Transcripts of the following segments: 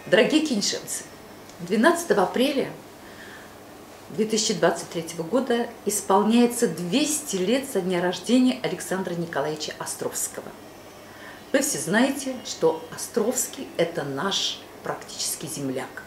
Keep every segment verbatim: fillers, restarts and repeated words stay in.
Дорогие киншинцы, двенадцатого апреля две тысячи двадцать третьего года исполняется двести лет со дня рождения Александра Николаевича Островского. Вы все знаете, что Островский – это наш практически земляк.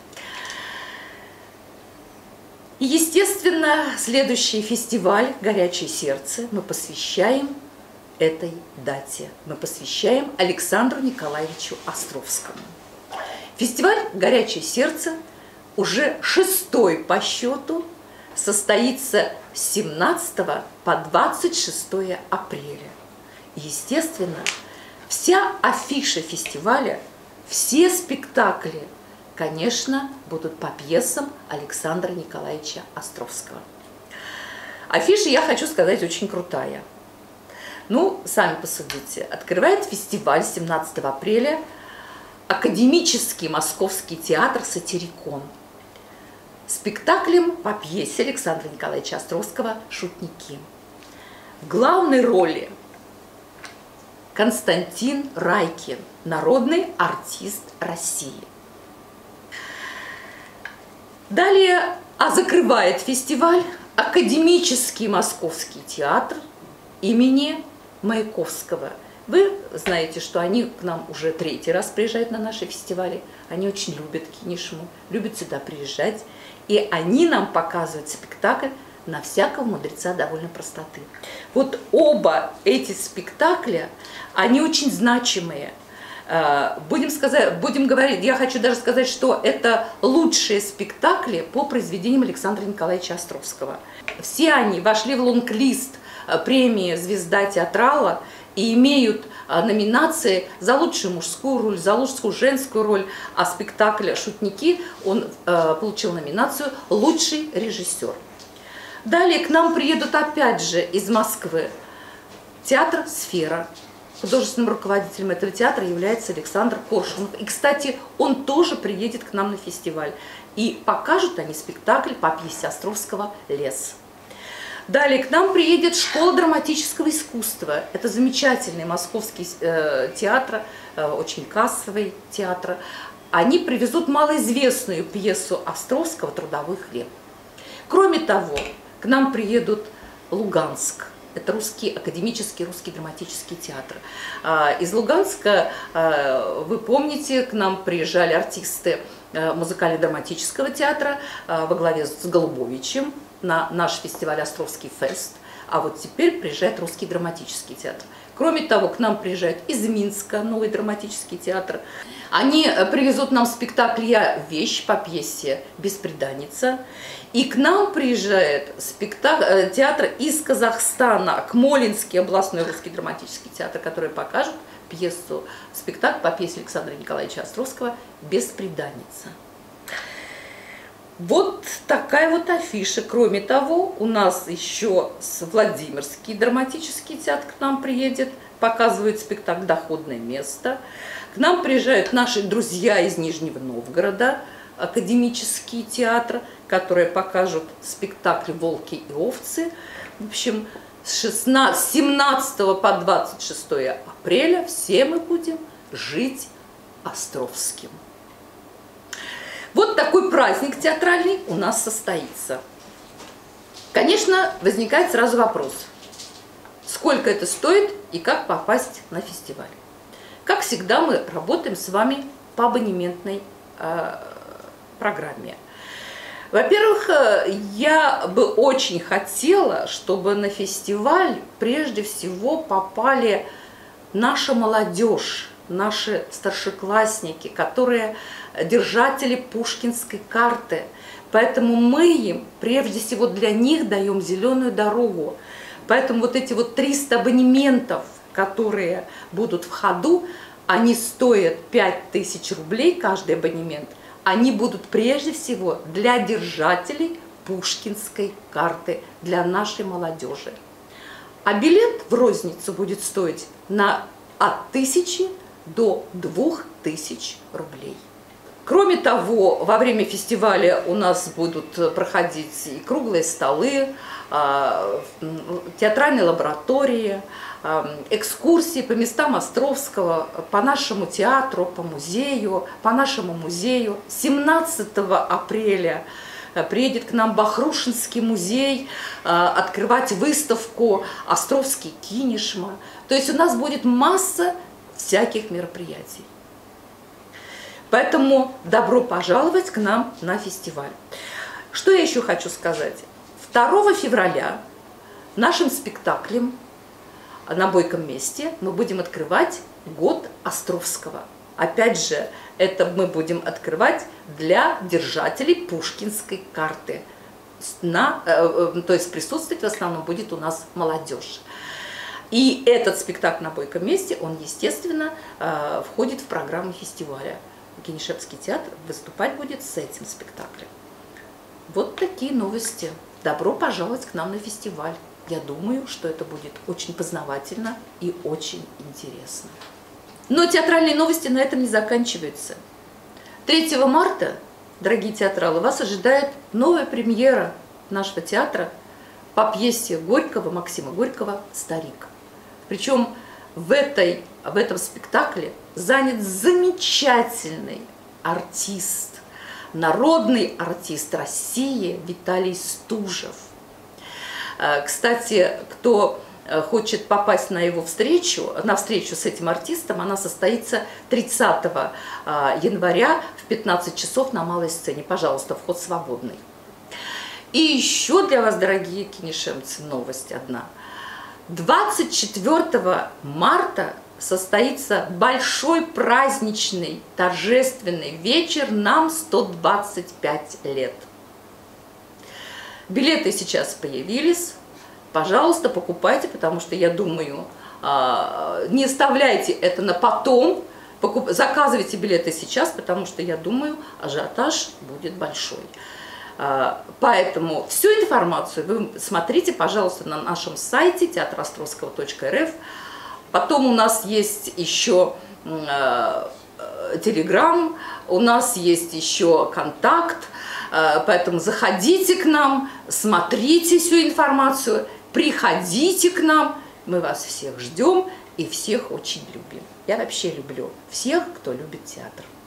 И, естественно, следующий фестиваль «Горячее сердце» мы посвящаем этой дате. Мы посвящаем Александру Николаевичу Островскому. Фестиваль «Горячее сердце» уже шестой по счету, состоится с семнадцатого по двадцать шестое апреля. Естественно, вся афиша фестиваля, все спектакли, конечно, будут по пьесам Александра Николаевича Островского. Афиша, я хочу сказать, очень крутая. Ну, сами посудите. Открывает фестиваль семнадцатого апреля Академический Московский театр «Сатирикон» спектаклем по пьесе Александра Николаевича Островского «Шутники». В главной роли Константин Райкин, народный артист России. Далее, а закрывает фестиваль Академический Московский театр имени Маяковского. Вы знаете, что они к нам уже третий раз приезжают на наши фестивали. Они очень любят Кинешму, любят сюда приезжать. И они нам показывают спектакль «На всякого мудреца довольно простоты». Вот оба эти спектакля, они очень значимые. Будем, сказать, будем говорить, я хочу даже сказать, что это лучшие спектакли по произведениям Александра Николаевича Островского. Все они вошли в лонг-лист премии «Звезда театрала» и имеют номинации за лучшую мужскую роль, за лучшую женскую роль, а спектакль «Шутники» он э, получил номинацию «Лучший режиссер». Далее к нам приедут опять же из Москвы театр «Сфера». Художественным руководителем этого театра является Александр Коршунов. И, кстати, он тоже приедет к нам на фестиваль. И покажут они спектакль по пьесе Островского «Лес». Далее к нам приедет школа драматического искусства. Это замечательный московский э, театр, э, очень кассовый театр. Они привезут малоизвестную пьесу Островского «Трудовой хлеб». Кроме того, к нам приедут Луганск. Это русский, академический русский драматический театр. Из Луганска, вы помните, к нам приезжали артисты музыкально-драматического театра во главе с Голубовичем на наш фестиваль «Островский фест». А вот теперь приезжает русский драматический театр. Кроме того, к нам приезжает из Минска новый драматический театр. Они привезут нам спектакль «Я вещь» по пьесе «Бесприданница». И к нам приезжает спектакль, театр из Казахстана, Акмолинский областной русский драматический театр, который покажет пьесу, спектакль по пьесе Александра Николаевича Островского «Бесприданница». Вот такая вот афиша. Кроме того, у нас еще Владимирский драматический театр к нам приедет, показывает спектакль «Доходное место». К нам приезжают наши друзья из Нижнего Новгорода, Академический театр, которые покажут спектакль «Волки и овцы». В общем, с семнадцатого по двадцать шестое апреля все мы будем жить Островским. Вот такой праздник театральный у нас состоится. Конечно, возникает сразу вопрос, сколько это стоит и как попасть на фестиваль. Как всегда, мы работаем с вами по абонементной э, программе. Во-первых, я бы очень хотела, чтобы на фестиваль прежде всего попали наша молодежь, наши старшеклассники, которые держатели пушкинской карты. Поэтому мы им прежде всего для них даем зеленую дорогу. Поэтому вот эти вот триста абонементов, которые будут в ходу, они стоят пять тысяч рублей каждый абонемент. Они будут прежде всего для держателей пушкинской карты, для нашей молодежи. А билет в розницу будет стоить на, от тысячи до двух тысяч рублей. Кроме того, во время фестиваля у нас будут проходить и круглые столы, театральные лаборатории, экскурсии по местам Островского, по нашему театру, по музею, по нашему музею. семнадцатого апреля приедет к нам Бахрушинский музей открывать выставку «Островский кинешма». То есть у нас будет масса всяких мероприятий. Поэтому добро пожаловать к нам на фестиваль. Что я еще хочу сказать? второго февраля нашим спектаклем на Бойком месте мы будем открывать год Островского. Опять же, это мы будем открывать для держателей пушкинской карты. На, э, то есть присутствовать в основном будет у нас молодежь. И этот спектакль на Бойком месте, он, естественно, э, входит в программу фестиваля. Кинешемский театр выступать будет с этим спектаклем. Вот такие новости. Добро пожаловать к нам на фестиваль. Я думаю, что это будет очень познавательно и очень интересно. Но театральные новости на этом не заканчиваются. третьего марта, дорогие театралы, вас ожидает новая премьера нашего театра по пьесе Горького, Максима Горького «Старик». Причем в, этой, в этом спектакле занят замечательный артист, народный артист России Виталий Стужев. Кстати, кто хочет попасть на его встречу, на встречу с этим артистом, она состоится тридцатого января в пятнадцать часов на малой сцене. Пожалуйста, вход свободный. И еще для вас, дорогие кинешемцы, новость одна. двадцать четвёртого марта состоится большой праздничный торжественный вечер «Нам сто двадцать пять лет». Билеты сейчас появились. Пожалуйста, покупайте, потому что, я думаю, не оставляйте это на потом. Заказывайте билеты сейчас, потому что, я думаю, ажиотаж будет большой. Поэтому всю информацию вы смотрите, пожалуйста, на нашем сайте театр островского точка эр эф. Потом у нас есть еще Телеграм, у нас есть еще контакт. Поэтому заходите к нам, смотрите всю информацию, приходите к нам. Мы вас всех ждем и всех очень любим. Я вообще люблю всех, кто любит театр.